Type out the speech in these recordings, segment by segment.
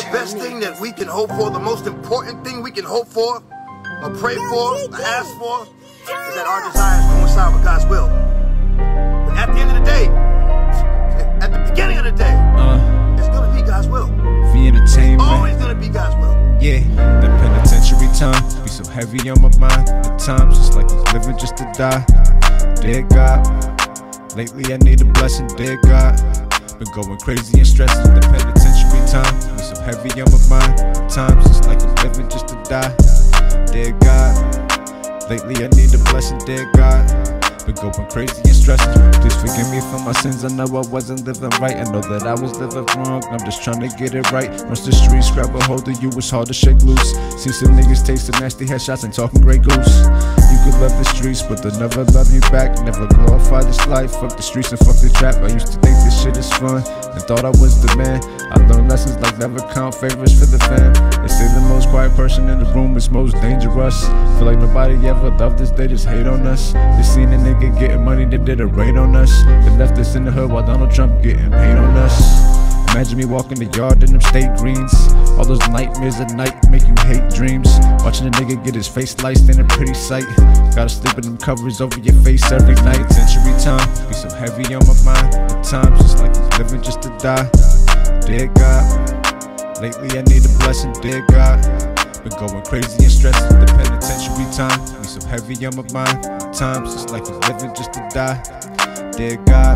best thing that we can hope for, the most important thing we can hope for, or pray for, or ask for, is that our desires coincide with God's will. But at the end of the day, at the beginning of the day, it's gonna be God's will. The entertainment. Always gonna be God's will. Yeah, the penitentiary time be so heavy on my mind. At times it's like I'm living just to die. Dear God, lately I need a blessing. Dear God, been going crazy and stressing. The penitentiary time be so heavy on my mind. At times it's like I'm living just to die. Dear God, lately I need a blessing. Dear God, been going crazy and stressing. Please forgive me for my sins. I know I wasn't living right. I know that I was living wrong. I'm just trying to get it right. Once the streets grab a hold of you, it's hard to shake loose. See some niggas take some nasty headshots and talking Grey Goose. You could love the streets, but they'll never love you back. Never glorify this life. Fuck the streets and fuck the trap. I used to think this shit is fun and thought I was the man. I learned lessons like never count favors for the fam. They say the most quiet person in the room is most dangerous. Feel like nobody ever loved us, they just hate on us. They seen a nigga getting money, they did a raid on us. They left us in the hood while Donald Trump getting paid on us. Imagine me walking the yard in them state greens. All those nightmares at night make you hate dreams. Watching a nigga get his face sliced ain't a pretty sight. Gotta sleep in them covers over your face every night. Penitentiary time be so heavy on my mind. At times it's like I'm living just to die. Dear God, lately I need a blessing. Dear God, been going crazy and stressing. The penitentiary time be so heavy on my mind. At times it's like I'm living just to die. Dear God,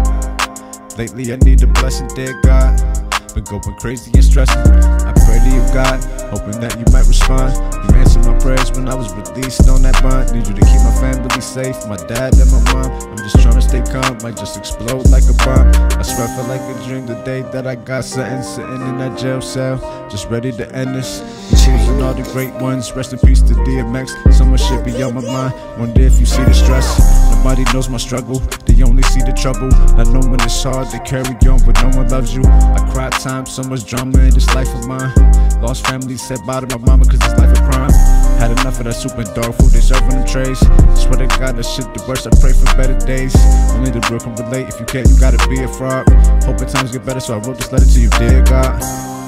lately I need a blessing. Dear God, been going crazy and stressing. I pray to you, God, hoping that you might respond. You answered my prayers when I was released on that bond. Need you to keep my family safe, my dad and my mom. I'm just trying to stay calm, might just explode like a bomb. I swear I felt like a dream the day that I got sentenced, sitting in that jail cell, just ready to end this. Choosing all the great ones, rest in peace to DMX. So much shit be on my mind, wonder if you see the stress. Nobody knows my struggle, they only see the trouble. Not knowing it's hard to carry on, but no one loves you. I cried times, so much drama in this life of mine. Lost family, said bye to my mama cause it's life a crime. Had enough of that soup and dog food they serve on them trays. Swear to God that shit the worst, I pray for better days. Only the real can relate, if you can't you gotta be a fraud. Hoping times get better so I wrote this letter to you, dear God.